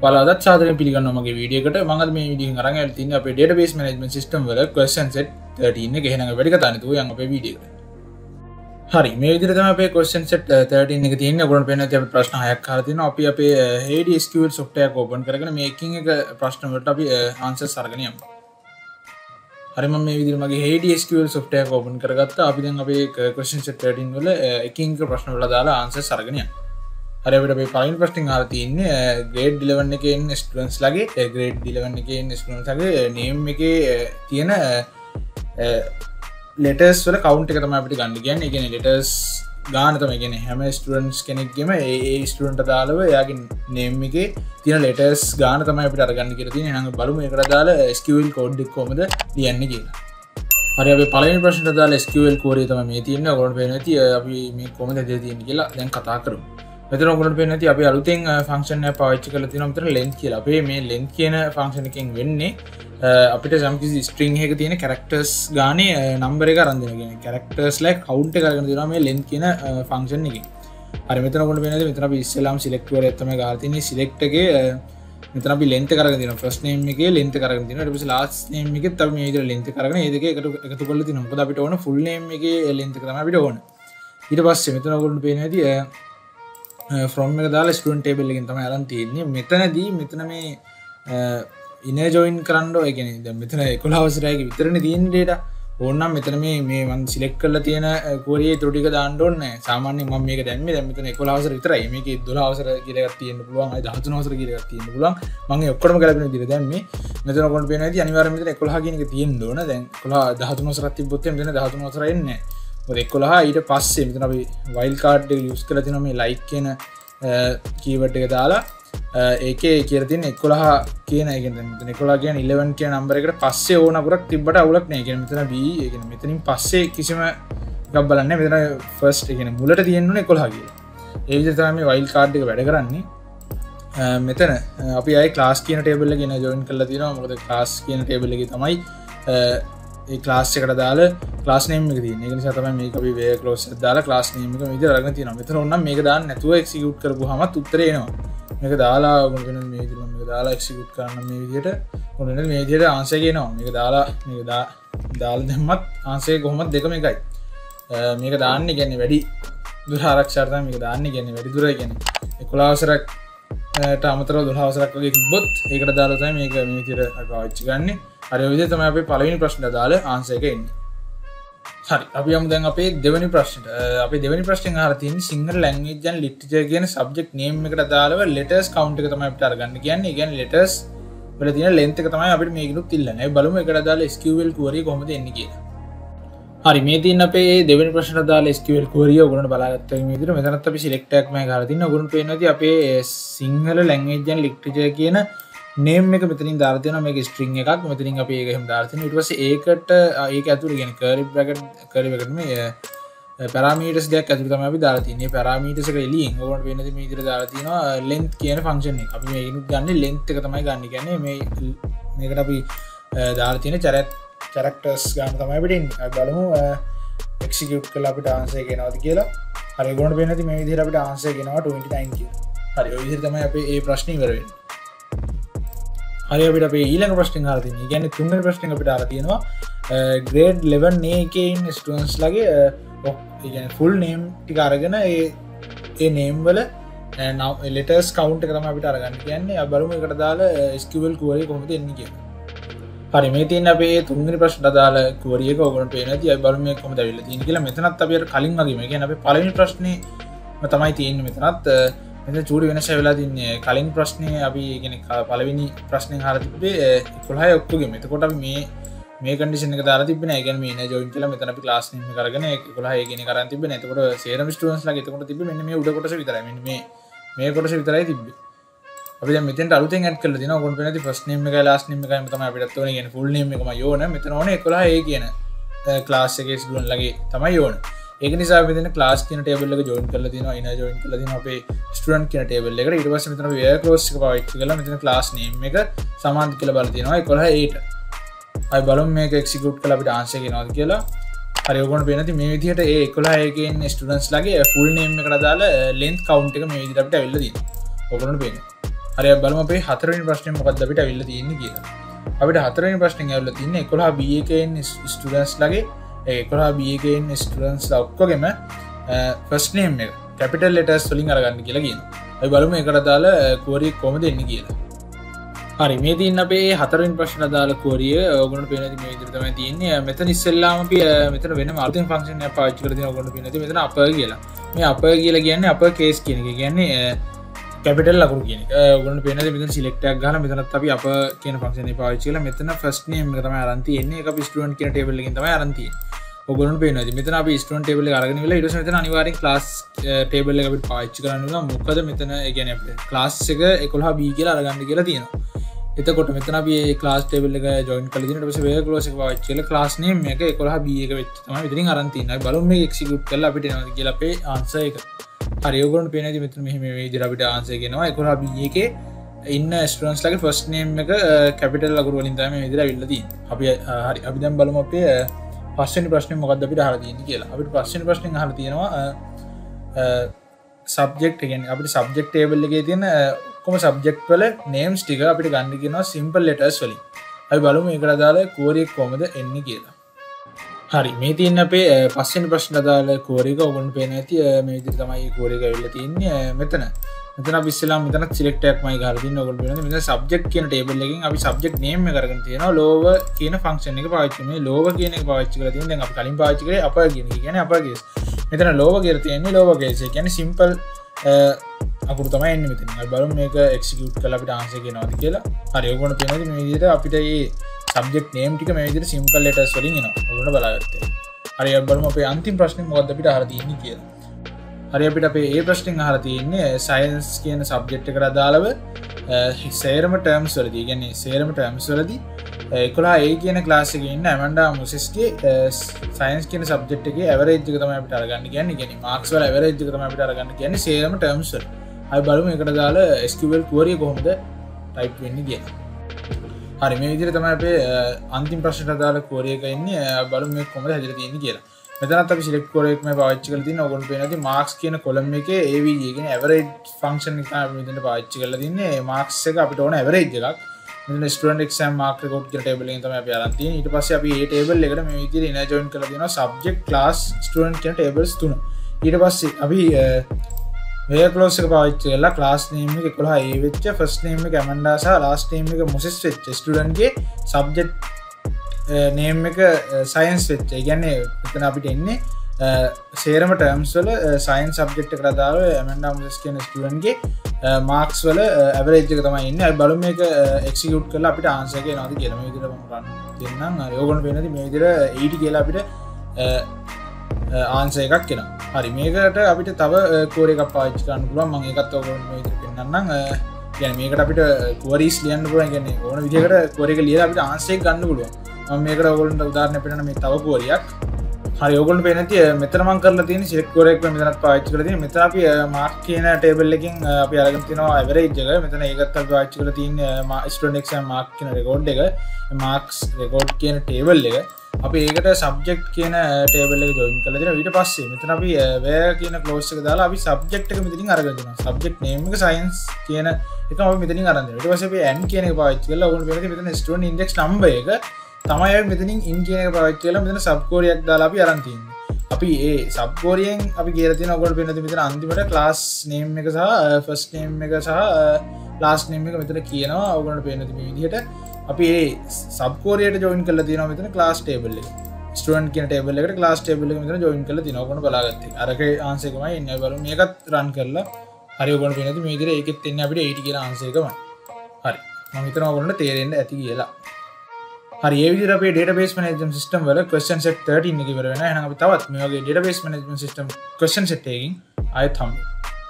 ඔයාලා සාදරයෙන් පිළිගන්නවා මගේ වීඩියෝ එකට. මම අද මේ වීඩියෝ එකෙන් අරන් ඇවිල්ලා තින්නේ අපේ database management system වල question set 13 එක. එහෙනම් වැඩි කතා නැතුව යන් අපේ වීඩියෝ එකට. හරි, මේ විදිහට තමයි අපේ question set 13 එක තියෙන්නේ. ඔයගොල්ලෝ පේනවා අපි ප්‍රශ්න 6ක් අහලා තිනවා. අපි අපේ AVG SQL software එක open කරගෙන මේ එකින් එක ප්‍රශ්න වලට අපි answers අරගෙන යමු. හරි, මම මේ විදිහට මගේ AVG SQL software එක open කරගත්තා. අපි දැන් අපේ question set 13 වල එකින් එක ප්‍රශ්න වල දාලා answers අරගෙන යමු. හරි, අපිට මේ පළවෙනි ප්‍රශ්نين අහලා තියෙන්නේ grade 11 එකේ ඉන්න students ලගේ grade 11 එකේ ඉන්න students ලගේ name එකේ තියෙන letters වල count එක තමයි අපිට ගන්න කියන්නේ. ඒ කියන්නේ letters ගාන තමයි කියන්නේ හැම students කෙනෙක්ගේම ඒ student දාලව එයාගේ name එකේ තියෙන letters ගාන තමයි අපිට අරගන්න කියලා තියෙන්නේ. එහෙනම් බලමු ඒකට දාලා SQL code එක කොහොමද ලියන්නේ කියලා. හරි, අපි පළවෙනි ප්‍රශ්නට දාලා SQL query තමයි මේ තියෙන්නේ. ඔයගොල්ලන්ට පේනවා ඇති අපි මේ කොහොමද දෙන්නේ කියලා දැන් කතා කරමු. මෙතන ඔයගොල්ලන්ට පේනවා ඇති අපි අලුතෙන් ෆන්ක්ෂන් එකක් පාවිච්චි කරලා තියෙනවා. මෙතන length කියලා. අපේ මේ length කියන ෆන්ක්ෂන් එකෙන් වෙන්නේ අපිට සම්කිසි string එකක තියෙන characters ගානේ number එක අරන් දෙනවා. කියන්නේ characters like count එක අරගෙන දෙනවා මේ length කියන ෆන්ක්ෂන් එකෙන්. හරි, මෙතන ඔයගොල්ලන්ට පේනවා මෙතන අපි ඉස්සෙල්ලාම select වලට තමයි ගහලා තියෙන්නේ. select එකේ මෙතන අපි length එක අරගෙන දෙනවා. first name එකේ length එක අරගෙන දෙනවා. ඊට පස්සේ last name එකෙත් අපි මේ විදිහට length එක අරගෙන මේ දෙක එකතු කරලා තිනවා. මොකද අපිට ඕන full name එකේ length එක තමයි අපිට ඕන. ඊට පස්සේ මෙතන ඔයගොල්ලන්ට පේනවා ඇති from එක දාලා student table එකෙන් තමයි අරන් තියෙන්නේ. මෙතනදී මෙතන මේ inner join කරන්න ඕනේ. ඒ කියන්නේ දැන් මෙතන 11 වසරයක විතරනේ තියෙන data. ඕනනම් මෙතන මේ මම select කරලා තියෙන query ඒ ත්‍රුටි ටික දාන්න ඕනේ නැහැ. සාමාන්‍යයෙන් මම මේක දැම්මේ දැන් මෙතන 11 වසර විතරයි. මේකේ 12 වසර කියලා එකක් තියෙන්න පුළුවන්. අය 13 වසර කියලා එකක් තියෙන්න පුළුවන්. මම ඒ ඔක්කොම ගැලපෙන විදිහට දැම්මේ. මෙතන ඔයගොල්ලන්ට පේනවා ඇති අනිවාර්යයෙන් මෙතන 11 කියන එක තියෙන්න ඕන. දැන් 11 13 වසරක් තිබ්බොත් මෙතන 13 වසර එන්නේ නැහැ. මොකද 11 ඊට පස්සේ මෙතන අපි wild card එක use කරලා තිනවා මේ like කියන keyword එක දාලා ඒකේ කියලා තියෙන 11 කියන එක කියන්නේ මෙතන 11 කියන්නේ 11 කියන number එකට පස්සේ ඕන අකුරක් තිබ්බට අවුලක් නැහැ. ඒ කියන්නේ මෙතන b ඒ කියන්නේ මෙතනින් පස්සේ කිසිම එකක් බලන්නේ මෙතන first ඒ කියන්නේ මුලට තියෙන්න ඕනේ 11 කියලා. ඒ විදිහට තමයි මේ wild card එක වැඩ කරන්නේ. මෙතන අපි ආයේ class කියන table එකේ join කරලා තියෙනවා. මොකද class කියන table එකේ තමයි ඒ class එකට දාලා class name එක තියෙන්නේ. ඒක නිසා තමයි මේක අපි where clause එක දාලා class name එක මේ විදිහට අරගෙන තියෙනවා. මෙතන ඕනනම් මේක දාන්න නැතුව execute කරපුවාම උත්තරේ එනවා. මේක දාලා ඔයගොල්ලෝ මේ විදිහට මේක දාලා execute කරන්න මේ විදිහට ඔයගොල්ලෝ මේ විදිහට answer එක එනවා. මේක දාලා දාලා දැම්මත් answer එක කොහොමද දෙකම එකයි. මේක දාන්නේ කියන්නේ වැඩි දුර ආරක්ෂාවට තමයි මේක දාන්නේ කියන්නේ වැඩි දුර කියන්නේ 11 වසරකට අමතරව 12 වසරක් වගේ තිබ්බොත් ඒකට දාලා තමයි මේක මේ විදිහට පාවිච්චි ගන්නෙ. හරි, ඔය විදිහට තමයි අපි පළවෙනි ප්‍රශ්නට දාලා ආන්සර් එක එන්නේ. හරි, අපි යමු දැන් අපේ දෙවෙනි ප්‍රශ්නට. අපේ දෙවෙනි ප්‍රශ්නෙන් අහලා තියෙන්නේ සිංහල language and literature කියන subject name එකට දාලව letters count එක තමයි අපිට අරගන්න කියන්නේ. ඒ කියන්නේ letters වල තියෙන length එක තමයි අපිට මේකිනුත් ඉල්ලන්නේ. අපි බලමු එකට දාලා SQL query කොහොමද එන්නේ කියලා. හරි, මේ තියෙන අපේ දෙවෙනි ප්‍රශ්නට දාලා SQL query ඔයගොල්ලන්ට බලාගත්තා මේ විදිහට. මෙතනත් අපි select එකක් මම ගහලා තිනවා. ඔයගොල්ලන්ට පේනවා ඇති අපේ සිංහල language and literature කියන name එක මෙතනින් දාලා තියෙනවා. මේක string එකක්. මෙතනින් අපි ඒක එහෙම දාලා තිනවා. ඊට පස්සේ ඒකට ඒක ඇතුළේ කියන්නේ curly bracket මේ parameters දෙකක් ඇතුළේ තමයි අපි දාලා තියෙන්නේ. මේ parameters එක එළියෙන් ඔයගොල්ලන්ට වෙන දේ මේ විදිහට දාලා තියෙනවා length කියන function එක. අපි මේකිනුත් ගන්නේ length එක තමයි ගන්න. කියන්නේ මේකට අපි දාලා තියෙන characters ගන්න තමයි අපිට ඉන්නේ. අපි බලමු execute කරලා අපිට answer එක එනවද කියලා. හරි, ඔයගොල්ලන්ට වෙන දේ මේ විදිහට අපිට answer එක එනවා 29 කියලා. හරි, ඔය විදිහට තමයි අපේ මේ ප්‍රශ්නේ ඉවර වෙන්නේ. හරි, අපිට අපේ ඊළඟ ප්‍රශ්නෙන් අහලා තියෙනවා. ඒ කියන්නේ තුන්වෙනි ප්‍රශ්නෙන් අපිට අහලා තියෙනවා grade 11 A එකේ ඉන්න students ලගේ ඒ කියන්නේ full name ටික අරගෙන ඒ name වල letters count එක තමයි අපිට අරගන්න කියන්නේ. අපි බලමු ඒකට දාලා SQL query කොහොමද එන්නේ කියලා. හරි, මේ තියෙන අපේ තුන්වෙනි ප්‍රශ්නට දාලා query එක ඔයගොල්ලන්ට පේනවා ඇති. අපි බලමු මේක කොහොමද ඇවිල්ලා තියෙන්නේ කියලා. මෙතනත් අපි අර කලින් වගේම ඒ කියන්නේ අපේ පළවෙනි ප්‍රශ්නේ තමයි තියෙන්නේ. මෙතනත් මෙතන චූටි වෙනස වෙලා තින්නේ. කලින් ප්‍රශ්නේ අපි කියන්නේ පළවෙනි ප්‍රශ්නෙන් අහලා තිබ්බේ 11 ඔක්කොගෙම. එතකොට අපි මේ කන්ඩිෂන් එක දාලා තිබ්බේ නෑ. ඒ කියන්නේ මේ නේ ජොයින් කියලා මෙතන අපි ක්ලාස් නේම් එක අරගෙන 11 කියන එක අරන් තිබ්බේ නෑ. එතකොට සේරම ස්ටුඩන්ට්ස් ලාගේ එතකොට තිබ්බේ මෙන්න මේ උඩ කොටස විතරයි. මෙන්න මේ කොටස විතරයි තිබ්බේ. අපි දැන් මෙතෙන්ට අලුතෙන් ඇඩ් කරලා දිනවා. ඔයගොල්ලෝ පේනදී ෆස්ට් නේම් එකයි ලාස්ට් නේම් එකයි තමයි අපිටත් ඕනේ. කියන්නේ ෆුල් නේම් එකමයි ඕනේ. මෙතන ඕනේ 11 කියන ක්ලාස් එකේ ස්ටුඩන්ට් ලාගේ තමයි ඕනේ. ඒක නිසා අපි මෙතන class කියන table එක join කරලා තියෙනවා. inner join කරලා තියෙනවා අපේ student කියන table එකට. ඊට පස්සේ මෙතන where clause එක පාවිච්චි කරලා මෙතන class name එක සමානද කියලා බලලා තියෙනවා 11 8. අපි බලමු මේක execute කරලා අපිට answer එක එනවද කියලා. හරි, ඔයගොල්ලන්ට පේනදී මේ විදිහට ඒ 11 එකේ ඉන්න students ලාගේ full name එකට දාලා length count එක මේ විදිහට අපිට ඇවිල්ලා තියෙනවා. ඔයගොල්ලන්ට පේනවා. හරි බලමු අපේ හතරවෙනි ප්‍රශ්නේ මොකක්ද අපිට අවිල්ල තියෙන්නේ කියලා. අපිට හතරවෙනි ප්‍රශ්නේ ඇවිල්ලා තියෙන්නේ 11 B එකේ ඉන්න ස්ටුඩන්ට්ස් ලගේ 11 B එකේ ඉන්න ස්ටුඩන්ට්ස් ලා ඔක්කොගෙම ෆස්ට් නේම් එක කැපිටල් ලෙටර්ස් වලින් අරගන්න කියලා කියනවා. අපි බලමු ඒකට දාලා query කොහොමද එන්නේ කියලා. හරි මේ තියෙන අපේ හතරවෙනි ප්‍රශ්න දාලා query ඔයගොල්ලන්ට පේන මේ විදිහට තමයි තියෙන්නේ. මෙතන ඉස්සෙල්ලාම අපි මෙතන වෙනම අලුතෙන් ෆන්ක්ෂන් එකක් පාවිච්චි කරලා තියෙනවා. ඔයගොල්ලන්ට පේන මෙතන upper කියලා. මේ upper කියලා කියන්නේ upper case කියන එක. කියන්නේ කැපිටල් ලකුණු කියන එක. ඔයගොල්ලන්ට පේනද මෙතන select එකක් ගහලා මෙතනත් අපි upper කියන ෆන්ක්ෂන් එක පාවිච්චි කරලා මෙතන first name එක තමයි අරන් තියෙන්නේ. ඒක අපි student කියන table එකකින් තමයි අරන් තියෙන්නේ. ඔයගොල්ලන්ට පේනද මෙතන අපි student table එක අරගෙන ඉවරලා ඊට පස්සේ මෙතන අනිවාර්යෙන් class table එක අපිට පාවිච්චි කරන්න ඕන. මොකද මෙතන ඒ කියන්නේ අපේ class එක 11B කියලා අරගන්න කියලා තියෙනවා. එතකොට මෙතන අපි මේ class table එක join කරලා දින ඊට පස්සේ where clause එක පාවිච්චි කරලා class name එක 11B එක වෙච්ච තමයි මෙතනින් අරන් තියෙන්නේ. අපි බලමු මේක execute කරලා අපිට එනවද කියලා අපේ answer එක. හරි ඔයගොල්ලන්ට පේනද මෙතන මෙහෙම මේ විදිහට අපිට answer එක එනවා. 11B එකේ ඉන්න students ලගේ first name එක capital ලකුණු වලින් තමයි මේ විදිහට අවිල්ල තියෙන්නේ. අපි හරි අපි දැන් බලමු අපේ පස්වෙනි ප්‍රශ්නේ මොකක්ද අපිට අහලා තියෙන්නේ කියලා. අපිට පස්වෙනි ප්‍රශ්نين අහලා තියෙනවා subject කියන්නේ අපිට subject table එකේ තියෙන ඔක්කොම subject වල names ටික අපිට ගන්න කියනවා simple letters වලින්. අපි බලමු ඒකට දාලා query එක කොහොමද එන්නේ කියලා. හරි මේ තියෙන අපේ පස්වෙනි ප්‍රශ්න දාලා query එක ඔයගොල්ලන්ට පේන ඇති මේ විදිහට තමයි query එක ඇවිල්ලා තියෙන්නේ. මෙතන අපි ඉස්සෙල්ලාම මෙතන select එකක්මයි ගහලා තින්නේ. ඔයගොල්ලෝ බලන්න මෙතන subject කියන table එකකින් අපි subject name එක අරගෙන තියෙනවා lower කියන function එක පාවිච්චි කරනවා. මේ lower කියන එක පාවිච්චි කරලා තියෙනවා. දැන් අපි කලින් පාවිච්චි කරේ upper කියන එක. කියන්නේ upper case. මෙතන lower කියලා තියෙන්නේ lower case. ඒ කියන්නේ simple අකුරු තමයි එන්නේ මෙතන. අපි බලමු මේක execute කරලා අපිට answer එක එනවද කියලා. හරි ඔයගොල්ලෝ පේනවාද මේ විදිහට අපිට මේ subject name ටික මේ විදිහට simple letters වලින් එනවා. ඔයගොල්ලෝ බලාගත්තා. හරි අපි බලමු අපේ අන්තිම ප්‍රශ්නේ මොකක්ද අපිට අහලා තියෙන්නේ කියලා. හරි අපිට අපේ ඒ ප්‍රශ්نين අහලා තියෙන්නේ science කියන subject එකට අදාළව සේරම terms වලදී කියන්නේ සේරම terms වලදී 11A කියන class එකේ ඉන්න Amanda Mosesගේ science කියන subject එකේ average එක තමයි අපිට අරගන්න කියන්නේ marks වල average එක තමයි අපිට අරගන්න කියන්නේ සේරම terms වල. අපි බලමු ඒකට දාලා SQL query කොහොමද type වෙන්නේ කියලා. හරි මේ විදිහට තමයි අපේ අන්තිම ප්‍රශ්නට අදාළ query එක එන්නේ. බලමු මේක කොහොමද හැදලා තියෙන්නේ කියලා. මෙතනත් අපි select query එකම පාවිච්චි කරලා තියෙනවා. ඔයගොල්ලෝ පේනවාද marks කියන column එකේ AVG කියන්නේ average function එක තමයි අපි මෙතන පාවිච්චි කරලා තින්නේ. marks එක අපිට ඕන average එකක්. මෙතන student exam mark record කියන table එකෙන් තමයි අපි අරන් තියෙන්නේ. ඊට පස්සේ අපි මේ table එකට මේ විදිහට inner join කරලා තියෙනවා subject class student කියන tables තුන. ඊට පස්සේ අපි where clause එක පාවිච්චි කරලා class name එක 11A වෙච්ච first name එක Amanda සහ last name එක Moses වෙච්ච student ගේ subject name එක science වෙච්ච. ඒ කියන්නේ මෙතන අපිට එන්නේ සේරම terms වල science subject එකට අදාළව Amanda Moses කියන student ගේ marks වල average එක තමයි එන්නේ. අපි බලමු මේක execute කරලා අපිට answer එක එනවද කියලා. මේ විදිහට මම run දෙන්නම්. හරි ඕගොල්ලෝ වෙනදී මේ විදිහට 80 කියලා අපිට answer එකක් එනවා. හරි මේකට අපිට තව query එකක් පාවිච්චි කරන්න පුළුවන්. මම ඒකත් ඔයගොල්ලන්ට මේ විදිහට පෙන්නන්නම්. කියන්නේ මේකට අපිට queries ලියන්න පුළුවන්. කියන්නේ ඕන විදිහකට query එක ලියලා අපිට answer එක ගන්න පුළුවන්. මම මේකට ඔයගොල්ලන්ට උදාහරණයක් පෙන්නන්න මේ තව query එකක්. හරි ඔයගොල්ලෝ පේන ඇති මෙතන මම කරලා තියෙන්නේ select query එක මෙතනත් පාවිච්චි කරලා තියෙන්නේ. මෙතන අපි mark කියන table එකකින් අපි අරගෙන තිනවා average එක. මෙතන ඒකත් අපි පාවිච්චි කරලා තියෙන්නේ student exam mark කියන record එක. marks record කියන table එක. අපි ඒකට subject කියන table එක join කරලා දෙනවා. ඊට පස්සේ මෙතන අපි where කියන clause එක දාලා අපි subject එක මෙතනින් අරගෙන දෙනවා. subject name එක science කියන එකම අපි මෙතනින් අරන් දෙනවා. ඊට පස්සේ අපි n කියන එක පාවිච්චි කරලා ඕගොල්ලෝ වෙනදී මෙතන student index number එක තමයි අපි මෙතනින් in කියන එක පාවිච්චි කරලා මෙතන sub query එකක් දාලා අපි අරන් තියෙන්නේ. අපි ඒ sub query එකෙන් අපි කියලා තියෙනවා ඔයගොල්ලෝ වෙනදී මෙතන අන්තිමට class name එක සහ first name එක සහ last name එක මෙතන කියනවා. ඔයගොල්ලෝ පේනදී මේ විදිහට අපි ඒ sub query එකට join කරලා තියෙනවා මෙතන class table එක. student කියන table එකට class table එක මෙතන join කරලා තියෙනවා. ඔයගොල්ලෝ බලාගත්තා. අරකේ answer එකමයි එන්නේ. අපි බලමු මේකත් run කරලා. හරි ඔයගොල්ලෝ පේනදී මේ විදිහට ඒකෙත් එන්නේ අපිට 80 කියන answer එකමයි. හරි. මම හිතනවා ඔයගොල්ලන්ට තේරෙන්න ඇති කියලා. හරි ඒ විදිහට අපේ database management system වල question set 13 එක ඉවර වෙනවා. එහෙනම් අපි තවත් මේ වගේ database management system question set එකකින් ආයෙත් හම්බෙමු.